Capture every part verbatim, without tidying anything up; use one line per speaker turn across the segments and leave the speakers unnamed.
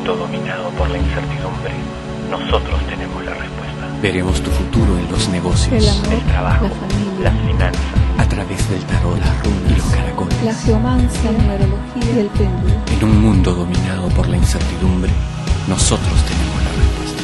mundo dominado por la incertidumbre, nosotros tenemos la respuesta.
Veremos tu futuro en los negocios,
el amor,
el trabajo,
la familia,
las finanzas,
a través del tarot, las runas y los caracoles.
la geomancia, la numerología y el péndulo.
En un mundo dominado por la incertidumbre, nosotros tenemos la respuesta.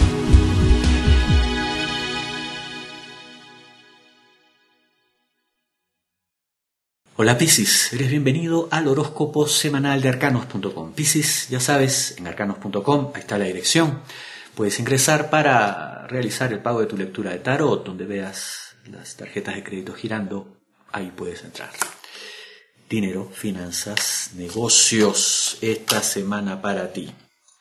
Hola Piscis, eres bienvenido al horóscopo semanal de arcanos punto com. Piscis, ya sabes, en arcanos punto com, ahí está la dirección. Puedes ingresar para realizar el pago de tu lectura de tarot, donde veas las tarjetas de crédito girando, ahí puedes entrar. Dinero, finanzas, negocios, esta semana para ti.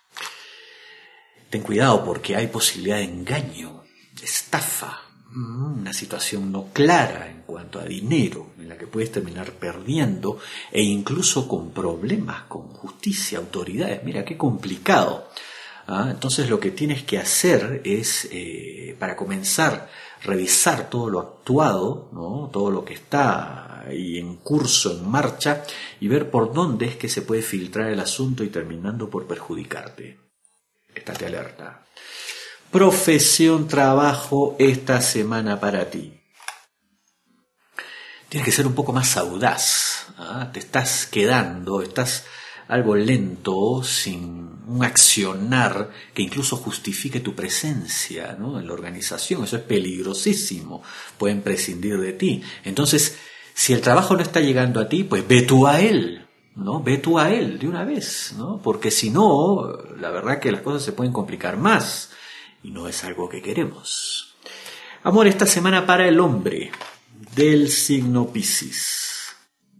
Ten cuidado porque hay posibilidad de engaño, de estafa, una situación no clara en cuanto a dinero, en la que puedes terminar perdiendo e incluso con problemas con justicia, autoridades. Mira, qué complicado. ¿Ah? Entonces lo que tienes que hacer es, eh, para comenzar, revisar todo lo actuado, ¿no? Todo lo que está ahí en curso, en marcha, y ver por dónde es que se puede filtrar el asunto y terminando por perjudicarte. Estate alerta. Profesión, trabajo, esta semana para ti. Tienes que ser un poco más audaz. ¿Ah? Te estás quedando, estás algo lento, sin un accionar que incluso justifique tu presencia, ¿no? En la organización. Eso es peligrosísimo. Pueden prescindir de ti. Entonces, si el trabajo no está llegando a ti, pues ve tú a él, ¿no? Ve tú a él de una vez, ¿no? Porque si no, la verdad que las cosas se pueden complicar más. Y no es algo que queremos. Amor, esta semana para el hombre del signo Piscis.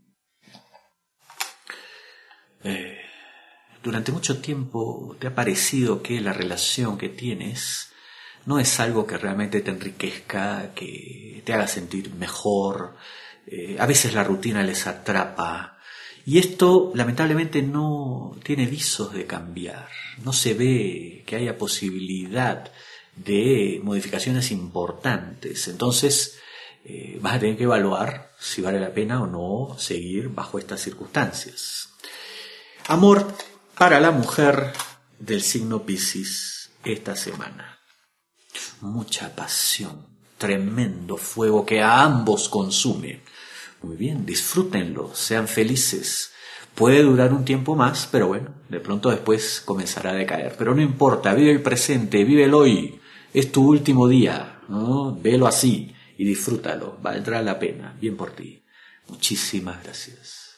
Eh, durante mucho tiempo te ha parecido que la relación que tienes no es algo que realmente te enriquezca, que te haga sentir mejor. Eh, a veces la rutina les atrapa. Y esto lamentablemente no tiene visos de cambiar. No se ve que haya posibilidad de modificaciones importantes. Entonces eh, vas a tener que evaluar si vale la pena o no seguir bajo estas circunstancias. Amor para la mujer del signo Piscis esta semana. Mucha pasión, tremendo fuego que a ambos consume. Muy bien, disfrútenlo, sean felices. Puede durar un tiempo más, pero bueno, de pronto después comenzará a decaer. Pero no importa, vive el presente, vive el hoy. Es tu último día, ¿no? Velo así y disfrútalo, valdrá la pena. Bien por ti. Muchísimas gracias.